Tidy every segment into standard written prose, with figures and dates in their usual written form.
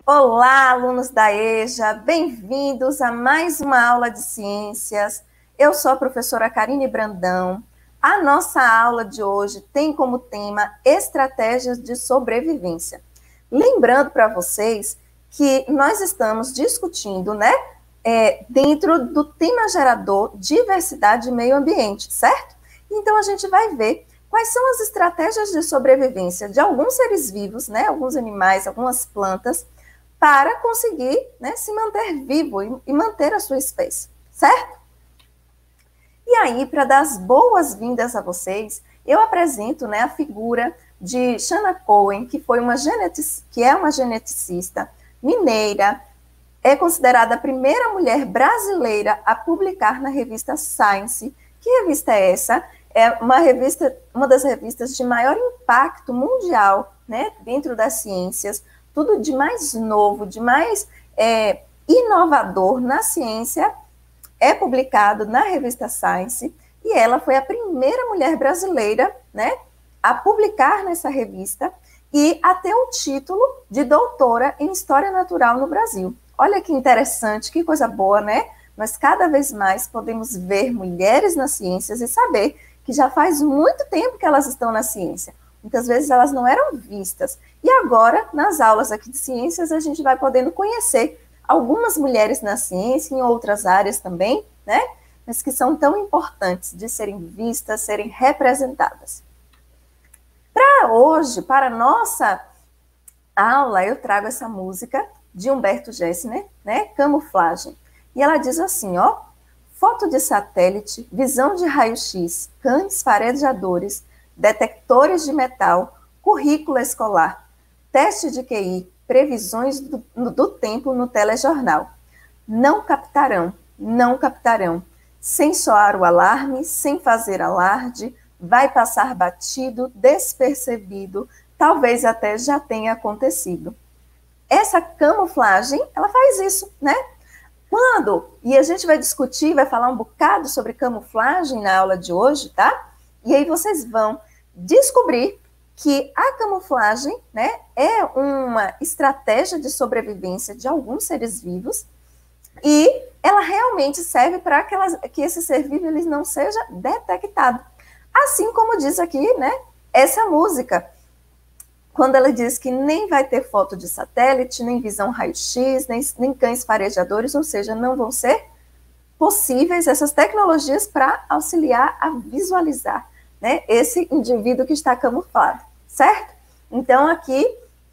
Olá, alunos da EJA, bem-vindos a mais uma aula de ciências. Eu sou a professora Karine Brandão. A nossa aula de hoje tem como tema estratégias de sobrevivência. Lembrando para vocês que nós estamos discutindo, dentro do tema gerador diversidade e meio ambiente, certo? Então a gente vai ver quais são as estratégias de sobrevivência de alguns seres vivos, alguns animais, algumas plantas, para conseguir se manter vivo e manter a sua espécie, certo? E aí, para dar as boas-vindas a vocês, eu apresento a figura de Shana Cohen, que é uma geneticista mineira, é considerada a primeira mulher brasileira a publicar na revista Science. Que revista é essa? É uma das revistas de maior impacto mundial, dentro das ciências, tudo de mais novo, de mais inovador na ciência, é publicado na revista Science, e ela foi a primeira mulher brasileira, a publicar nessa revista e a ter o título de doutora em História Natural no Brasil. Olha que interessante, que coisa boa, né? Nós cada vez mais podemos ver mulheres nas ciências e saber que já faz muito tempo que elas estão na ciência. Muitas vezes elas não eram vistas. E agora, nas aulas aqui de ciências, a gente vai podendo conhecer algumas mulheres na ciência, em outras áreas também, mas que são tão importantes de serem vistas, serem representadas. Para hoje, para a nossa aula, eu trago essa música de Humberto Gessner, Camuflagem. E ela diz assim, foto de satélite, visão de raio-x, cães farejadores, detectores de metal, currículo escolar, teste de QI, previsões do tempo no telejornal. Não captarão, sem soar o alarme, sem fazer alarde, vai passar batido, despercebido, talvez até já tenha acontecido. Essa camuflagem, ela faz isso, e a gente vai discutir, vai falar um bocado sobre camuflagem na aula de hoje, tá? E aí vocês vão descobrir que a camuflagem, é uma estratégia de sobrevivência de alguns seres vivos e ela realmente serve para que esse ser vivo ele não seja detectado. Assim como diz aqui, essa música, quando ela diz que nem vai ter foto de satélite, nem visão raio-x, nem cães farejadores, ou seja, não vão ser possíveis essas tecnologias para auxiliar a visualizar esse indivíduo que está camuflado, certo? Então, aqui,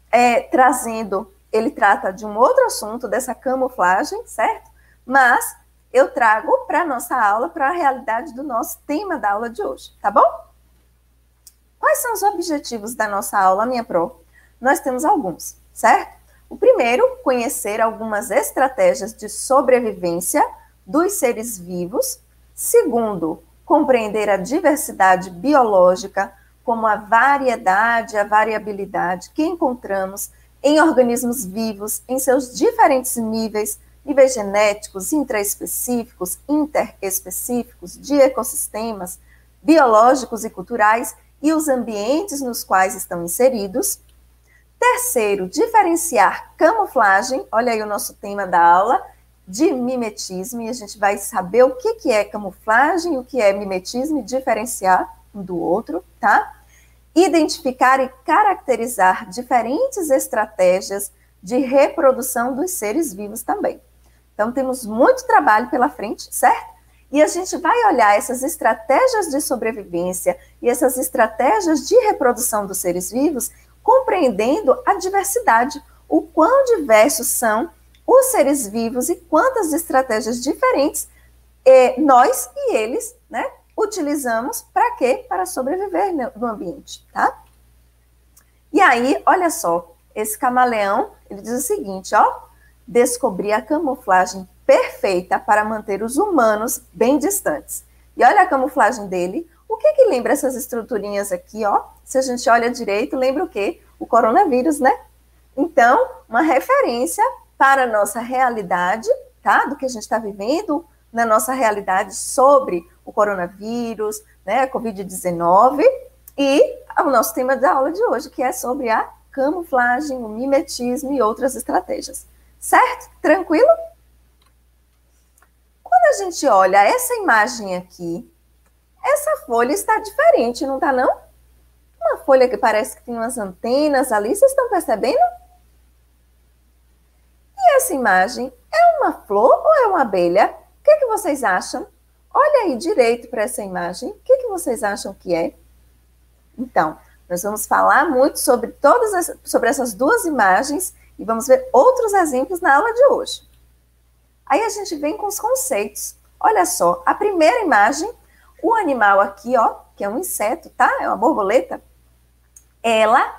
ele trata de um outro assunto, dessa camuflagem, certo? Mas eu trago para a nossa aula, para a realidade do nosso tema da aula de hoje, tá bom? Quais são os objetivos da nossa aula, minha pro? Nós temos alguns, certo? O primeiro, conhecer algumas estratégias de sobrevivência dos seres vivos. Segundo, compreender a diversidade biológica, como a variedade, a variabilidade que encontramos em organismos vivos em seus diferentes níveis genéticos, intraespecíficos, interespecíficos, de ecossistemas, biológicos e culturais e os ambientes nos quais estão inseridos. Terceiro, diferenciar camuflagem, olha aí o nosso tema da aula, de mimetismo, e a gente vai saber o que é camuflagem, o que é mimetismo e diferenciar um do outro, tá? Identificar e caracterizar diferentes estratégias de reprodução dos seres vivos também. Então, temos muito trabalho pela frente, certo? E a gente vai olhar essas estratégias de sobrevivência e essas estratégias de reprodução dos seres vivos, compreendendo a diversidade, o quão diversos são os seres vivos e quantas estratégias diferentes nós e eles, utilizamos para quê? Para sobreviver no ambiente, tá? E aí, olha só, esse camaleão, ele diz o seguinte, descobrir a camuflagem perfeita para manter os humanos bem distantes. E olha a camuflagem dele. O que lembra essas estruturinhas aqui, Se a gente olha direito, lembra o quê? O coronavírus, Então, uma referência para a nossa realidade, tá? Do que a gente está vivendo na nossa realidade sobre o coronavírus, a Covid-19, e o nosso tema da aula de hoje, que é sobre a camuflagem, o mimetismo e outras estratégias. Certo? Tranquilo? Quando a gente olha essa imagem aqui, essa folha está diferente, não está não? Uma folha que parece que tem umas antenas ali, vocês estão percebendo? E essa imagem é uma flor ou é uma abelha? O que vocês acham? Olha aí direito para essa imagem. O que vocês acham que é? Então, nós vamos falar muito sobre sobre essas duas imagens e vamos ver outros exemplos na aula de hoje. Aí a gente vem com os conceitos. Olha só, a primeira imagem, o animal aqui, ó, que é um inseto, tá? É uma borboleta. Ela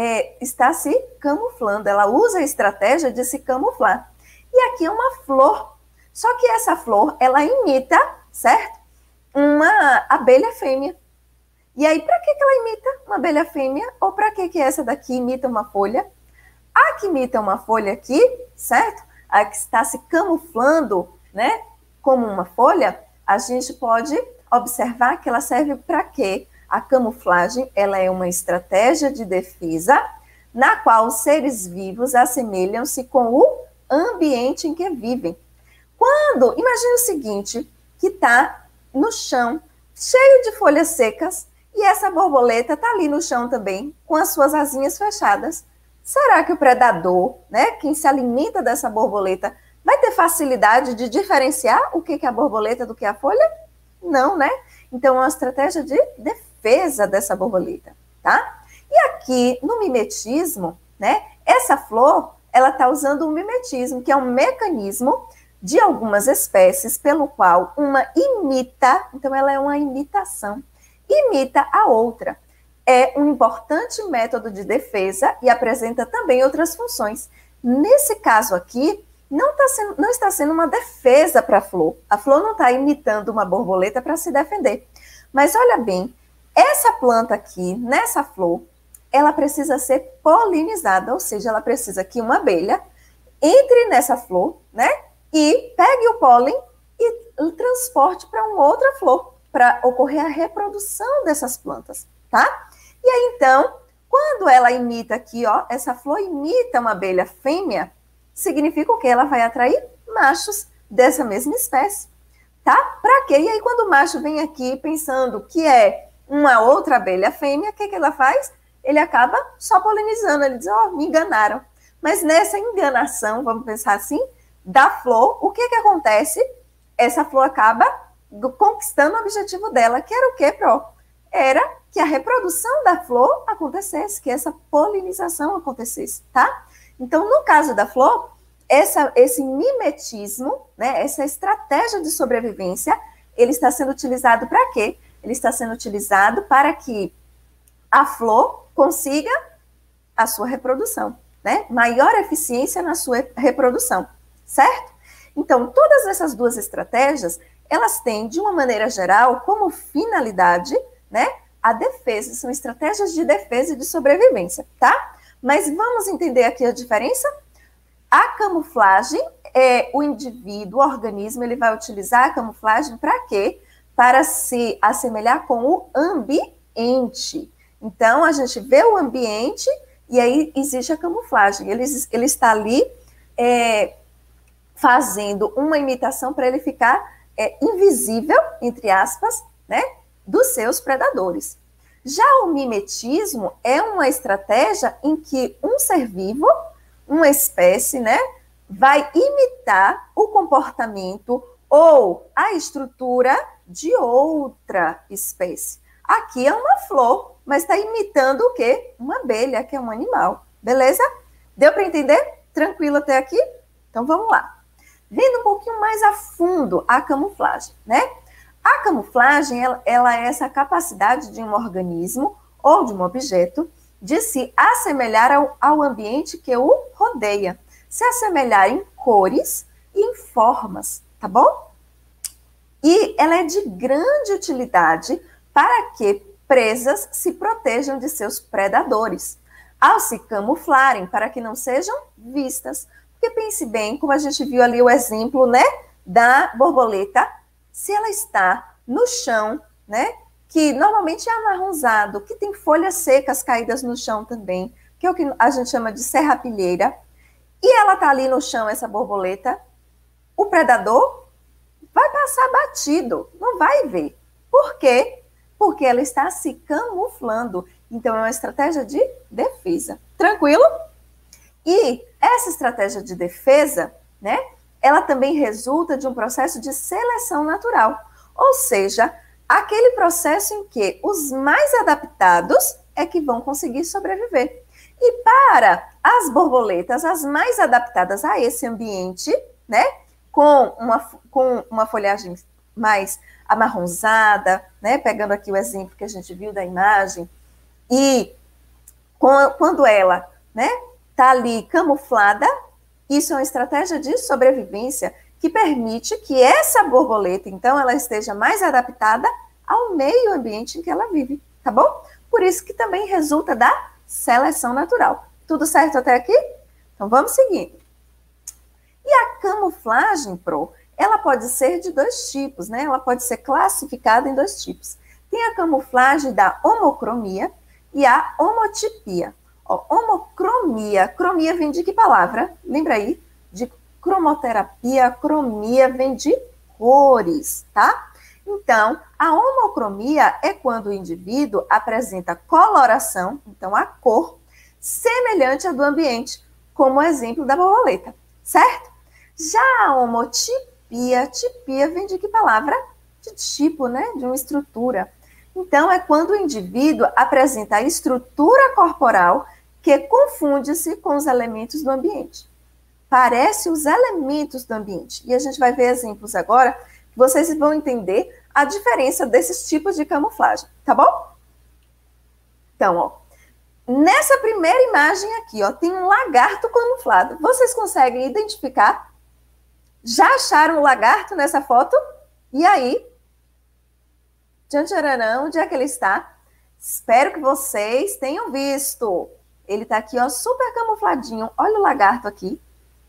está se camuflando, ela usa a estratégia de se camuflar. E aqui é uma flor. Só que essa flor, ela imita, certo? Uma abelha fêmea. E aí, para que ela imita uma abelha fêmea? Ou para que essa daqui imita uma folha? A que imita uma folha aqui, certo? A que está se camuflando, né, como uma folha, a gente pode observar que ela serve para quê? A camuflagem, ela é uma estratégia de defesa na qual os seres vivos assemelham-se com o ambiente em que vivem. Imagine o seguinte, que está no chão, cheio de folhas secas, e essa borboleta está ali no chão também, com as suas asinhas fechadas. Será que o predador, né, quem se alimenta dessa borboleta, vai ter facilidade de diferenciar o que é a borboleta do que é a folha? Não, né? Então, é uma estratégia de defesa dessa borboleta, tá? E aqui, no mimetismo, né, essa flor, ela está usando o mimetismo, que é um mecanismo de algumas espécies pelo qual uma imita, então ela é uma imitação, imita a outra. É um importante método de defesa e apresenta também outras funções. Nesse caso aqui, não está sendo uma defesa para a flor. A flor não está imitando uma borboleta para se defender. Mas olha bem, essa planta aqui, nessa flor, ela precisa ser polinizada, ou seja, ela precisa que uma abelha entre nessa flor, né? E pegue o pólen e transporte para uma outra flor, para ocorrer a reprodução dessas plantas, tá? E aí, então, quando ela imita aqui, ó, essa flor imita uma abelha fêmea, significa o quê? Ela vai atrair machos dessa mesma espécie, tá? Para quê? E aí, quando o macho vem aqui pensando que é uma outra abelha fêmea, o que ela faz? Ele acaba só polinizando, ele diz, ó, me enganaram. Mas nessa enganação, vamos pensar assim, da flor, o que acontece? Essa flor acaba conquistando o objetivo dela, que era o quê, Pro? Era que a reprodução da flor acontecesse, que essa polinização acontecesse, tá? Então, no caso da flor, esse mimetismo, né, essa estratégia de sobrevivência, ele está sendo utilizado para quê? Ele está sendo utilizado para que a flor consiga a sua reprodução, né? Maior eficiência na sua reprodução, certo? Então, todas essas duas estratégias, elas têm, de uma maneira geral, como finalidade, né, a defesa, são estratégias de defesa e de sobrevivência, tá? Mas vamos entender aqui a diferença? A camuflagem é o indivíduo, o organismo, ele vai utilizar a camuflagem para quê? Para se assemelhar com o ambiente. Então, a gente vê o ambiente e aí existe a camuflagem. Ele está ali fazendo uma imitação para ele ficar invisível, entre aspas, né, dos seus predadores. Já o mimetismo é uma estratégia em que um ser vivo, uma espécie, né, vai imitar o comportamento ou a estrutura de outra espécie. Aqui é uma flor, mas está imitando o quê? Uma abelha, que é um animal. Beleza? Deu para entender? Tranquilo até aqui? Então vamos lá. Vendo um pouquinho mais a fundo a camuflagem, né? A camuflagem, ela é essa capacidade de um organismo ou de um objeto de se assemelhar ao ambiente que o rodeia. Se assemelhar em cores e em formas, tá bom? E ela é de grande utilidade para que presas se protejam de seus predadores, ao se camuflarem para que não sejam vistas. Porque pense bem, como a gente viu ali o exemplo, né, da borboleta, se ela está no chão, né, que normalmente é amarronzado, que tem folhas secas caídas no chão também, que é o que a gente chama de serrapilheira, e ela está ali no chão, essa borboleta, o predador vai passar batido, não vai ver. Por quê? Porque ela está se camuflando. Então, é uma estratégia de defesa. Tranquilo? E essa estratégia de defesa, né, ela também resulta de um processo de seleção natural. Ou seja, aquele processo em que os mais adaptados é que vão conseguir sobreviver. E para as borboletas, as mais adaptadas a esse ambiente, né, com uma folhagem mais amarronzada, né, pegando aqui o exemplo que a gente viu da imagem, e quando ela, né, está ali camuflada, isso é uma estratégia de sobrevivência que permite que essa borboleta, então, ela esteja mais adaptada ao meio ambiente em que ela vive, tá bom? Por isso que também resulta da seleção natural. Tudo certo até aqui? Então, vamos seguir. E a camuflagem, Pro, ela pode ser de dois tipos, né? Ela pode ser classificada em dois tipos. Tem a camuflagem da homocromia e a homotipia. Ó, homocromia, cromia vem de que palavra? Lembra aí? De cromoterapia, cromia vem de cores, tá? Então, a homocromia é quando o indivíduo apresenta coloração, então a cor, semelhante à do ambiente, como o exemplo da borboleta, certo? Já a homotipia, tipia vem de que palavra? De tipo, né? De uma estrutura. Então, é quando o indivíduo apresenta a estrutura corporal que confunde-se com os elementos do ambiente. Parece os elementos do ambiente. E a gente vai ver exemplos agora, que vocês vão entender a diferença desses tipos de camuflagem, tá bom? Então, ó, nessa primeira imagem aqui, ó, tem um lagarto camuflado. Vocês conseguem identificar? Já acharam o lagarto nessa foto? E aí? Tchan-tcharanã, onde é que ele está? Espero que vocês tenham visto. Ele está aqui, ó, super camufladinho. Olha o lagarto aqui.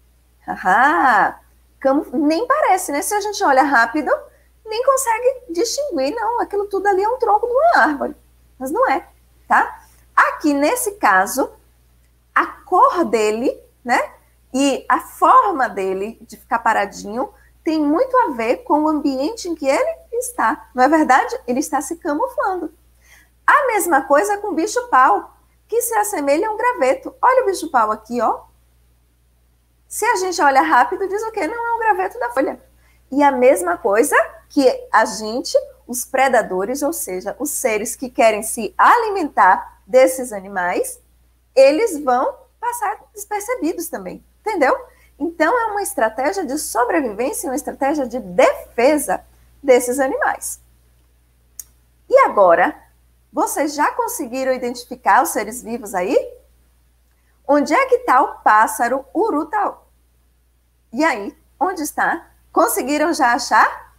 Nem parece, né? Se a gente olha rápido, nem consegue distinguir. Não, aquilo tudo ali é um tronco de uma árvore. Mas não é, tá? Aqui, nesse caso, a cor dele, né? E a forma dele de ficar paradinho tem muito a ver com o ambiente em que ele está. Não é verdade? Ele está se camuflando. A mesma coisa com o bicho-pau, que se assemelha a um graveto. Olha o bicho-pau aqui, ó. Se a gente olha rápido, diz o quê? Não é um graveto da folha. E a mesma coisa que a gente, os predadores, ou seja, os seres que querem se alimentar desses animais, eles vão passar despercebidos também, entendeu? Então, é uma estratégia de sobrevivência, uma estratégia de defesa desses animais. E agora, vocês já conseguiram identificar os seres vivos aí? Onde é que está o pássaro urutau? E aí, onde está? Conseguiram já achar?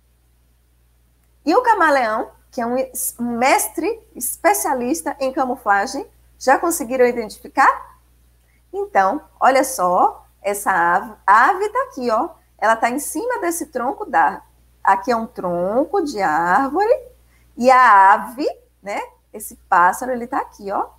E o camaleão, que é um mestre especialista em camuflagem, já conseguiram identificar? Então, olha só, essa ave está aqui, ó. Ela está em cima desse tronco da... Aqui é um tronco de árvore e a ave, né? Esse pássaro, ele está aqui, ó. O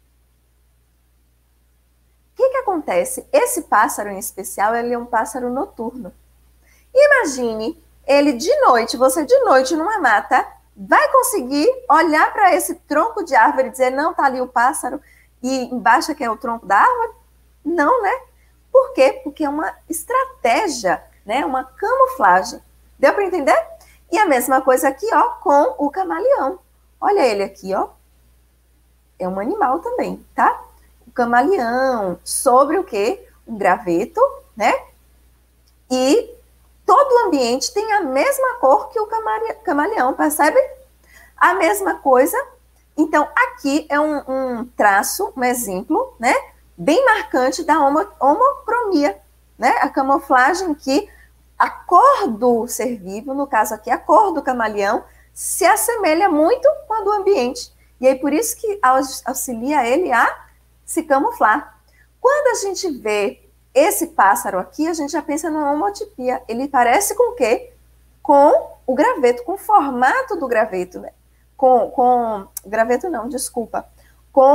que acontece? Esse pássaro em especial, ele é um pássaro noturno. Imagine ele de noite, você de noite numa mata, vai conseguir olhar para esse tronco de árvore e dizer, não, tá ali o pássaro e embaixo que é o tronco da árvore? Não, né? Por quê? Porque é uma estratégia, né? Uma camuflagem. Deu para entender? E a mesma coisa aqui, ó, com o camaleão. Olha ele aqui, ó. É um animal também, tá? O camaleão, sobre o quê? Um graveto, né? E todo o ambiente tem a mesma cor que o camaleão, percebe? A mesma coisa. Então, aqui é um traço, um exemplo, né? Bem marcante da homocromia, né? A camuflagem que a cor do ser vivo, no caso aqui, a cor do camaleão, se assemelha muito com a do ambiente. E aí, por isso que auxilia ele a se camuflar. Quando a gente vê esse pássaro aqui, a gente já pensa numa homotipia. Ele parece com o quê? Com o graveto, com o formato do graveto, né? Com graveto não, desculpa. Com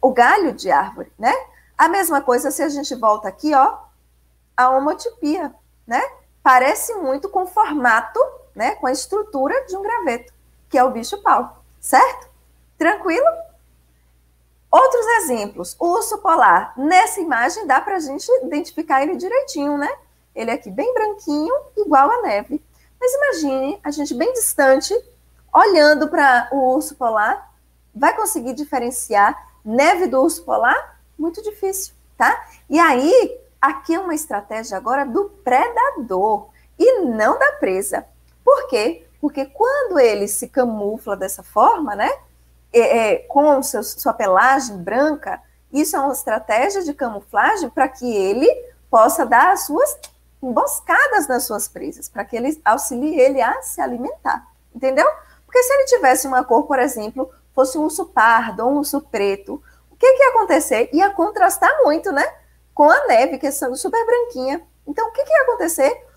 o galho de árvore, né? A mesma coisa se a gente volta aqui, ó, a homotipia, né? Parece muito com o formato, né, com a estrutura de um graveto, que é o bicho-pau, certo? Tranquilo? Outros exemplos, o urso polar. Nessa imagem dá pra gente identificar ele direitinho, né? Ele aqui bem branquinho, igual a neve. Mas imagine a gente bem distante, olhando para o urso polar, vai conseguir diferenciar neve do urso polar? Muito difícil, tá? E aí, aqui é uma estratégia agora do predador e não da presa. Por quê? Porque quando ele se camufla dessa forma, né? Com sua pelagem branca, isso é uma estratégia de camuflagem para que ele possa dar as suas emboscadas nas suas presas, para que ele auxilie ele a se alimentar, entendeu? Porque se ele tivesse uma cor, por exemplo, fosse um urso pardo ou um urso preto, o que ia acontecer? Ia contrastar muito, né? Com a neve, que é super branquinha. Então, o que ia acontecer?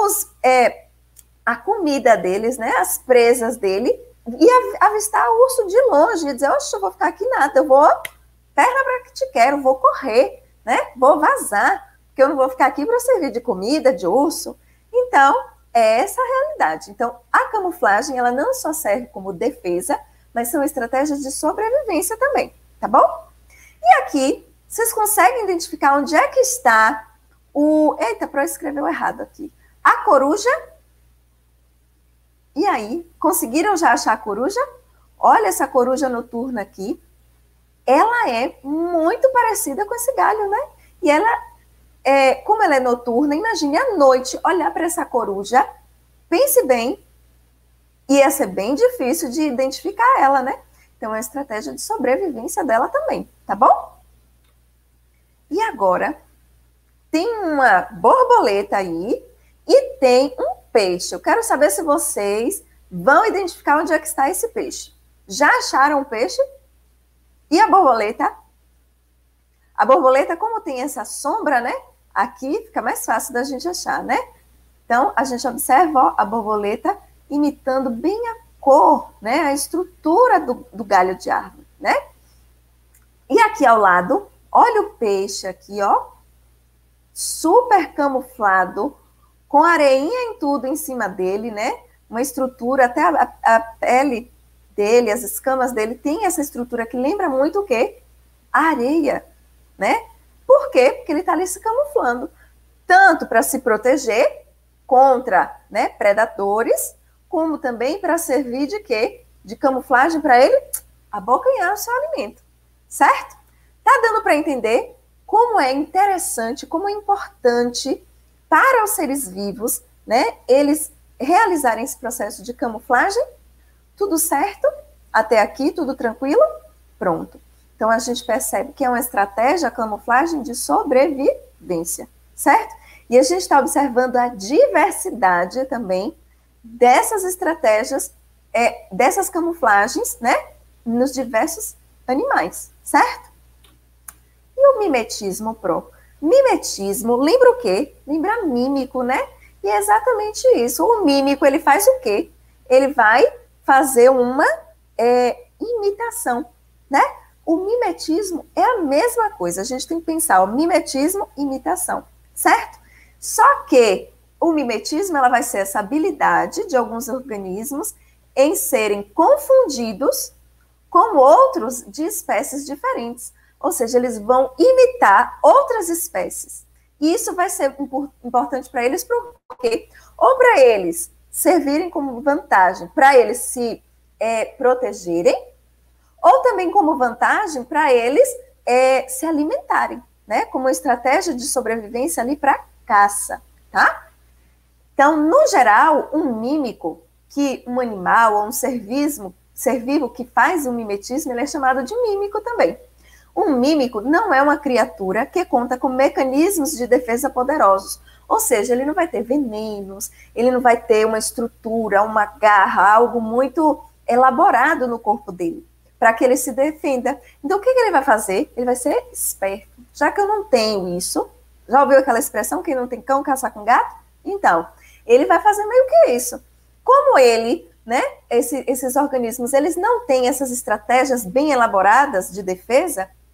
A comida deles, né? As presas dele, ia avistar o urso de longe, ia dizer, oxe, eu vou ficar aqui nada, eu vou perna para que te quero, vou correr, né? Vou vazar, porque eu não vou ficar aqui para servir de comida, de urso. Então, é essa a realidade. Então, a camuflagem, ela não só serve como defesa, mas são estratégias de sobrevivência também, tá bom? E aqui, vocês conseguem identificar onde é que está o... Eita, Pro escreveu errado aqui. A coruja. E aí, conseguiram já achar a coruja? Olha essa coruja noturna aqui. Ela é muito parecida com esse galho, né? E ela, como ela é noturna, imagine à noite olhar para essa coruja, pense bem, ia ser bem difícil de identificar ela, né? Então, é uma estratégia de sobrevivência dela também, tá bom? E agora, tem uma borboleta aí e tem um peixe. Eu quero saber se vocês vão identificar onde é que está esse peixe. Já acharam o peixe? E a borboleta? A borboleta, como tem essa sombra, né? Aqui fica mais fácil da gente achar, né? Então, a gente observa, ó, a borboleta imitando bem a cor, né? A estrutura do galho de árvore, né? E aqui ao lado, olha o peixe aqui, ó. Super camuflado, com areinha em tudo em cima dele, né? Uma estrutura, até a pele dele, as escamas dele, tem essa estrutura que lembra muito o quê? A areia, né? Por quê? Porque ele está ali se camuflando, tanto para se proteger contra, né, predadores, como também para servir de quê? De camuflagem para ele abocanhar o seu alimento, certo? Tá dando para entender como é interessante, como é importante para os seres vivos, né, eles realizarem esse processo de camuflagem? Tudo certo? Até aqui, tudo tranquilo? Pronto. Então, a gente percebe que é uma estratégia, a camuflagem, de sobrevivência, certo? E a gente está observando a diversidade também dessas estratégias, dessas camuflagens, né, nos diversos animais, certo? E o mimetismo, Pro? Mimetismo, lembra o quê? Lembra mímico, né? E é exatamente isso. O mímico, ele faz o quê? Ele vai fazer uma imitação, né? O mimetismo é a mesma coisa. A gente tem que pensar, o mimetismo, imitação, certo? Só que o mimetismo, ela vai ser essa habilidade de alguns organismos em serem confundidos com outros de espécies diferentes. Ou seja, eles vão imitar outras espécies. E isso vai ser importante para eles, por quê? Ou para eles servirem como vantagem, para eles se protegerem, ou também como vantagem para eles se alimentarem, né? Como uma estratégia de sobrevivência ali para caça, tá? Então, no geral, um mímico, que um animal ou um ser vivo que faz um mimetismo, ele é chamado de mímico também. Um mímico não é uma criatura que conta com mecanismos de defesa poderosos. Ou seja, ele não vai ter venenos, ele não vai ter uma estrutura, uma garra, algo muito elaborado no corpo dele, para que ele se defenda. Então, o que ele vai fazer? Ele vai ser esperto. Já que eu não tenho isso, já ouviu aquela expressão, quem não tem cão, caça com gato? Então, ele vai fazer meio que isso. Como ele, né, esses organismos, eles não têm essas estratégias bem elaboradas de defesa,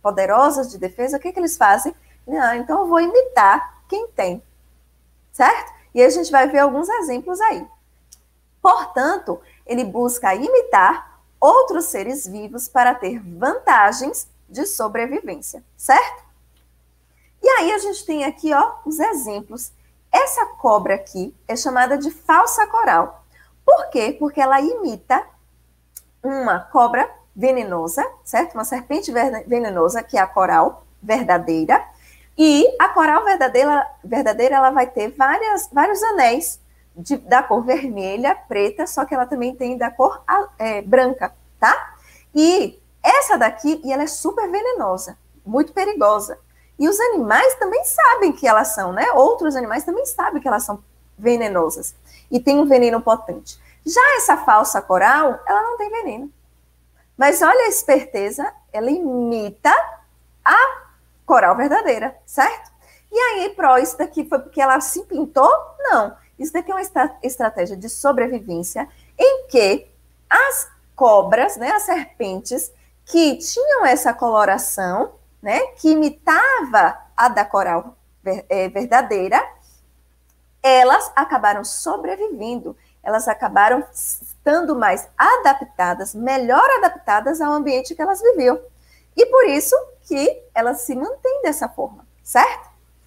poderosas de defesa, o que eles fazem? Então eu vou imitar quem tem, certo? E a gente vai ver alguns exemplos aí. Portanto, ele busca imitar outros seres vivos para ter vantagens de sobrevivência, certo? E aí a gente tem aqui, ó, os exemplos. Essa cobra aqui é chamada de falsa coral. Por quê? Porque ela imita uma cobra venenosa, certo? Uma serpente venenosa, que é a coral verdadeira. E a coral verdadeira ela vai ter vários anéis da cor vermelha, preta, só que ela também tem da cor branca, tá? E essa daqui, ela é super venenosa, muito perigosa. E os animais também sabem que elas são, né? Outros animais também sabem que elas são venenosas. E tem um veneno potente. Já essa falsa coral, ela não tem veneno. Mas olha a esperteza, ela imita a coral verdadeira, certo? E aí, isso daqui foi porque ela se pintou? Não. Isso daqui é uma estratégia de sobrevivência em que as cobras, né, as serpentes, que tinham essa coloração, né, que imitava a da coral verdadeira, elas acabaram sobrevivendo, elas acabaram estando mais adaptadas, melhor adaptadas ao ambiente que elas viviam. E por isso que elas se mantêm dessa forma, certo?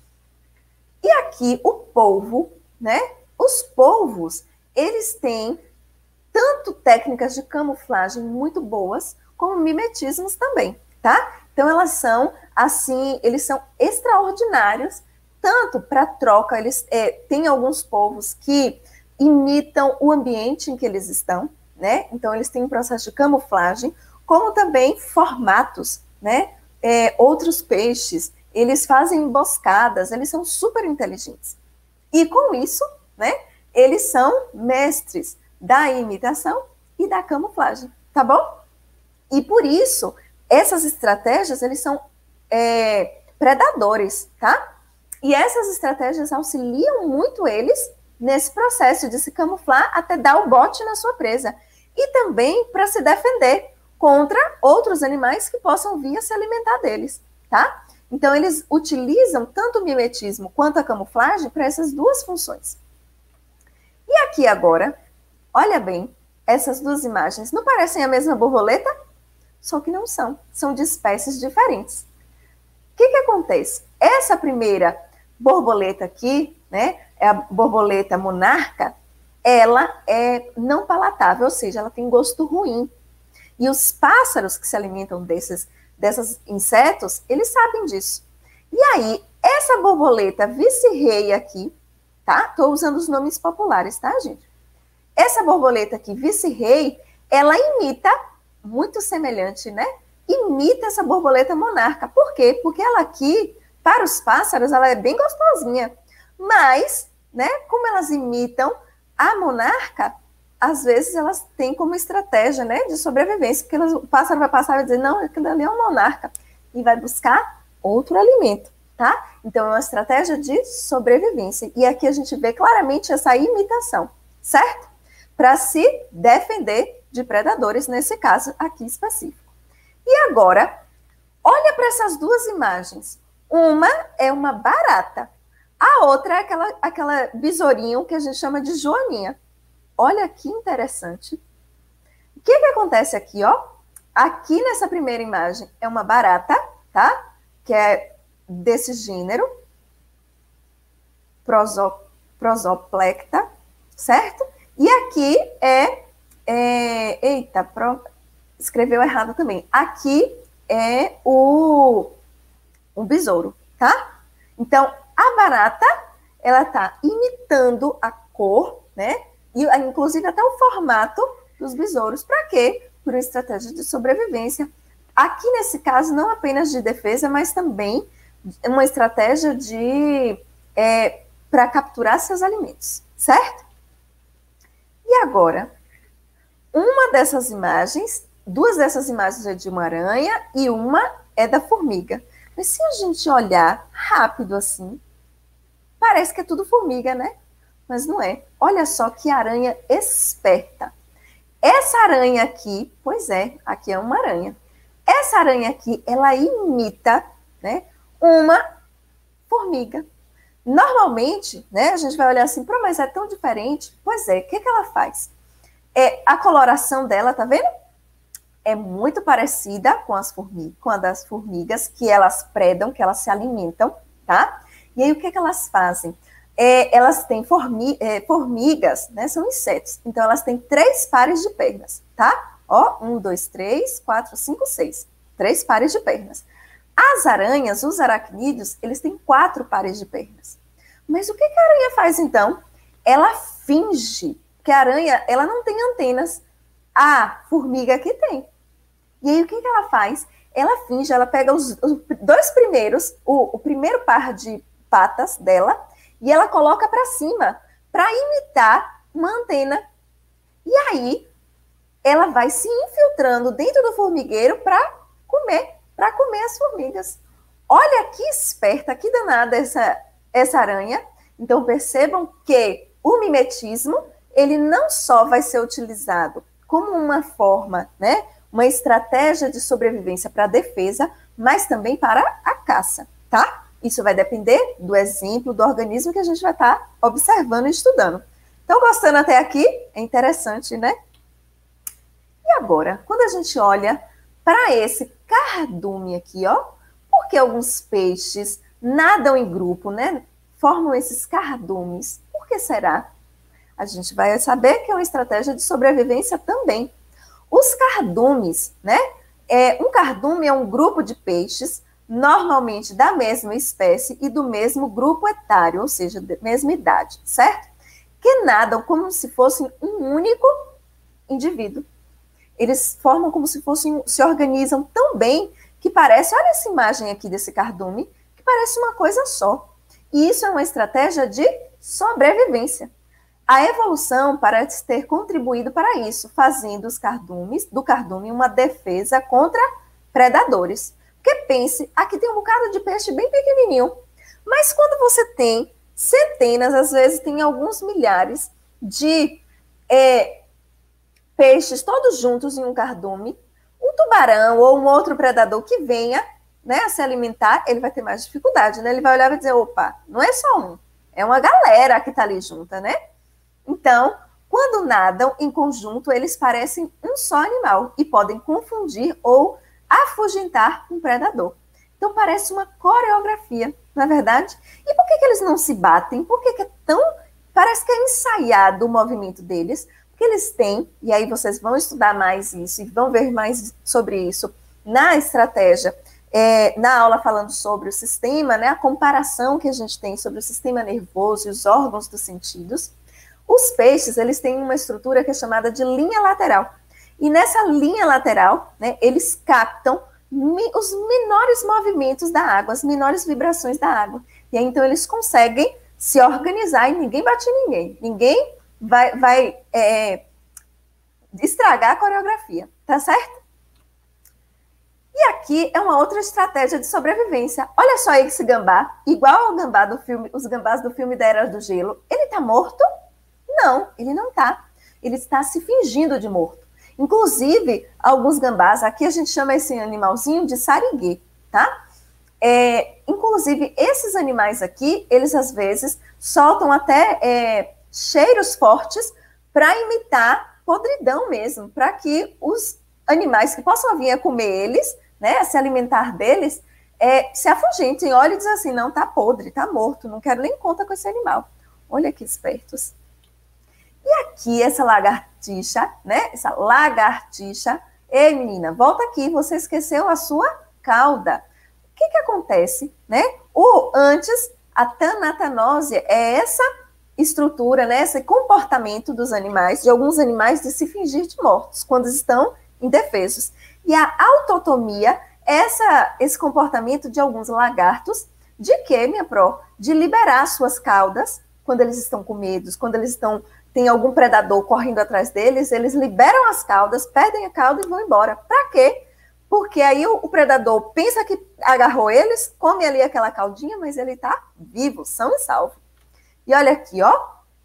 E aqui o polvo, né? Os polvos, eles têm tanto técnicas de camuflagem muito boas, como mimetismos também, tá? Então elas são, assim, eles são extraordinários, tanto para troca, eles tem alguns polvos que imitam o ambiente em que eles estão, né? Então eles têm um processo de camuflagem, como também formatos, né? Outros peixes, eles fazem emboscadas, eles são super inteligentes. E com isso, né? Eles são mestres da imitação e da camuflagem, tá bom? E por isso, essas estratégias, eles são predadores, tá? E essas estratégias auxiliam muito eles nesse processo de se camuflar até dar o bote na sua presa. E também para se defender contra outros animais que possam vir a se alimentar deles, tá? Então, eles utilizam tanto o mimetismo quanto a camuflagem para essas duas funções. E aqui agora, olha bem, essas duas imagens não parecem a mesma borboleta? Só que não são, são de espécies diferentes. O que acontece? Essa primeira borboleta aqui, né, é a borboleta monarca, ela é não palatável, ou seja, ela tem gosto ruim. E os pássaros que se alimentam desses insetos, eles sabem disso. E aí, essa borboleta vice-rei aqui, tá? Estou usando os nomes populares, tá, gente? Essa borboleta aqui, vice-rei, ela imita, muito semelhante, né? Imita essa borboleta monarca. Por quê? Porque ela aqui, para os pássaros, ela é bem gostosinha. Mas, né, como elas imitam a monarca, às vezes elas têm como estratégia, né, de sobrevivência, porque o pássaro vai passar e vai dizer, não, aquilo ali é um monarca, e vai buscar outro alimento, tá? Então, é uma estratégia de sobrevivência. E aqui a gente vê claramente essa imitação, certo? Para se defender de predadores, nesse caso aqui específico. E agora, olha para essas duas imagens. Uma é uma barata, a outra é aquela besourinho que a gente chama de joaninha. Olha que interessante. O que acontece aqui, ó? Aqui nessa primeira imagem é uma barata, tá? Que é desse gênero, Prosoplecta, certo? E aqui escreveu errado também. Aqui é o besouro, tá? Então, a barata, ela tá imitando a cor, né? E inclusive até o formato dos besouros. Para quê? Por uma estratégia de sobrevivência. Aqui, nesse caso, não apenas de defesa, mas também uma estratégia para capturar seus alimentos, certo? E agora, uma dessas imagens, duas dessas imagens é de uma aranha e uma é da formiga. Mas se a gente olhar rápido assim, parece que é tudo formiga, né? Mas não é. Olha só que aranha esperta. Essa aranha aqui, pois é, aqui é uma aranha. Essa aranha aqui, ela imita, né, uma formiga. Normalmente, né, a gente vai olhar assim, mas é tão diferente. Pois é, o que ela faz? A coloração dela, tá vendo? É muito parecida com a das formigas, que elas predam, que elas se alimentam, tá? E aí, o que elas fazem? Elas têm formigas, né? São insetos. Então, elas têm 3 pares de pernas, tá? Ó, 1, 2, 3, 4, 5, 6. 3 pares de pernas. As aranhas, os aracnídeos, eles têm 4 pares de pernas. Mas o que a aranha faz, então? Ela finge que a aranha, ela não tem antenas. A formiga que tem. E aí, o que ela faz? Ela finge, ela pega os 2 primeiros, o primeiro par de patas dela, e ela coloca para cima, para imitar uma antena. E aí, ela vai se infiltrando dentro do formigueiro para comer as formigas. Olha que esperta, que danada essa aranha. Então, percebam que o mimetismo, ele não só vai ser utilizado como uma forma, né, uma estratégia de sobrevivência para a defesa, mas também para a caça, tá? Isso vai depender do exemplo, do organismo que a gente vai estar observando e estudando. Então, gostando até aqui? É interessante, né? E agora, quando a gente olha para esse cardume aqui, ó, porque alguns peixes nadam em grupo, né? Formam esses cardumes. Por que será? A gente vai saber que é uma estratégia de sobrevivência também. Os cardumes, né? Um cardume é um grupo de peixes, normalmente da mesma espécie e do mesmo grupo etário, ou seja, da mesma idade, certo? Que nadam como se fossem um único indivíduo. Eles formam como se fossem, se organizam tão bem que parece, olha essa imagem aqui desse cardume, que parece uma coisa só. E isso é uma estratégia de sobrevivência. A evolução parece ter contribuído para isso, fazendo do cardume uma defesa contra predadores. Porque pense, aqui tem um bocado de peixe bem pequenininho, mas quando você tem centenas, às vezes tem alguns milhares de peixes todos juntos em um cardume, um tubarão ou um outro predador que venha, né, a se alimentar, ele vai ter mais dificuldade, né? Ele vai olhar e vai dizer, opa, não é só um, é uma galera que está ali junta, né? Então, quando nadam em conjunto, eles parecem um só animal e podem confundir ou afugentar um predador. Então, parece uma coreografia, não é verdade? E por que eles não se batem? Por que é tão... Parece que é ensaiado o movimento deles, porque eles têm, e aí vocês vão estudar mais isso e vão ver mais sobre isso na estratégia, na aula falando sobre o sistema, né, a comparação que a gente tem sobre o sistema nervoso e os órgãos dos sentidos. Os peixes, eles têm uma estrutura que é chamada de linha lateral. E nessa linha lateral, né, eles captam os menores movimentos da água, as menores vibrações da água. E aí, então, eles conseguem se organizar e ninguém bate em ninguém. Ninguém vai estragar a coreografia, tá certo? E aqui é uma outra estratégia de sobrevivência. Olha só esse gambá, igual ao gambá do filme, os gambás do filme da Era do Gelo. Ele tá morto? Não, ele não tá. Ele está se fingindo de morto. Inclusive, alguns gambás, aqui a gente chama esse animalzinho de sariguê, tá? Inclusive, esses animais aqui, eles às vezes soltam até cheiros fortes para imitar podridão mesmo, para que os animais que possam vir a comer eles, né, a se alimentar deles, se afugentem, olhem e dizem assim, não, tá podre, tá morto, não quero nem conta com esse animal. Olha que espertos. E aqui essa lagartixa, né, essa lagartixa, ei menina, volta aqui, você esqueceu a sua cauda. O que acontece, né? Antes, a tanatanose é essa estrutura, né, esse comportamento dos animais, de alguns animais, de se fingir de mortos, quando estão indefesos. E a autotomia é esse comportamento de alguns lagartos, de que, minha pró? De liberar suas caudas, quando eles estão com medo, quando eles tem algum predador correndo atrás deles, eles liberam as caudas, perdem a cauda e vão embora. Para quê? Porque aí o predador pensa que agarrou eles, come ali aquela caudinha, mas ele está vivo, são e salvo. E olha aqui, ó.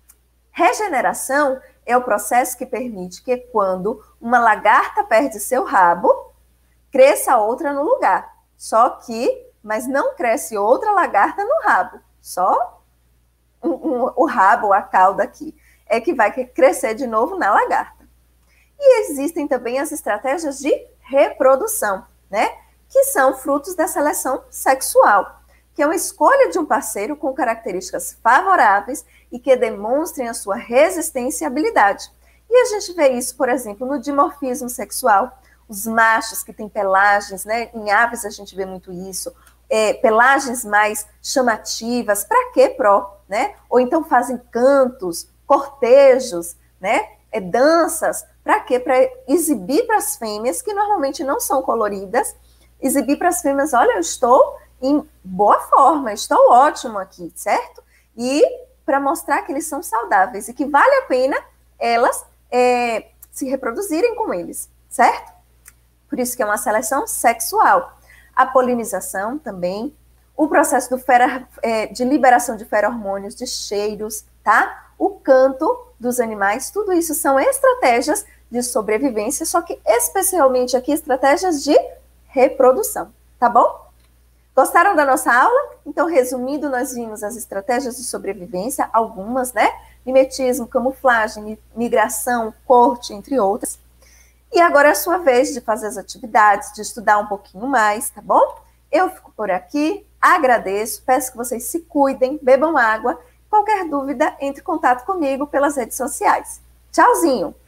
Regeneração é o processo que permite que quando uma lagarta perde seu rabo, cresça outra no lugar. Mas não cresce outra lagarta no rabo. Só o rabo, a cauda aqui, é que vai crescer de novo na lagarta. E existem também as estratégias de reprodução, né? Que são frutos da seleção sexual, que é uma escolha de um parceiro com características favoráveis e que demonstrem a sua resistência e habilidade. E a gente vê isso, por exemplo, no dimorfismo sexual. Os machos que têm pelagens, né? Em aves a gente vê muito isso. Pelagens mais chamativas, para quê né? Ou então fazem cantos, cortejos, né? Danças, para quê? Para exibir para as fêmeas, que normalmente não são coloridas, exibir para as fêmeas, olha, eu estou em boa forma, estou ótimo aqui, certo? E para mostrar que eles são saudáveis e que vale a pena elas se reproduzirem com eles, certo? Por isso que é uma seleção sexual. A polinização também, o processo de liberação de feromônios, de cheiros, tá? O canto dos animais, tudo isso são estratégias de sobrevivência, só que especialmente aqui estratégias de reprodução, tá bom? Gostaram da nossa aula? Então, resumindo, nós vimos as estratégias de sobrevivência, algumas, né? Mimetismo, camuflagem, migração, corte, entre outras. E agora é a sua vez de fazer as atividades, de estudar um pouquinho mais, tá bom? Eu fico por aqui, agradeço, peço que vocês se cuidem, bebam água. Qualquer dúvida, entre em contato comigo pelas redes sociais. Tchauzinho!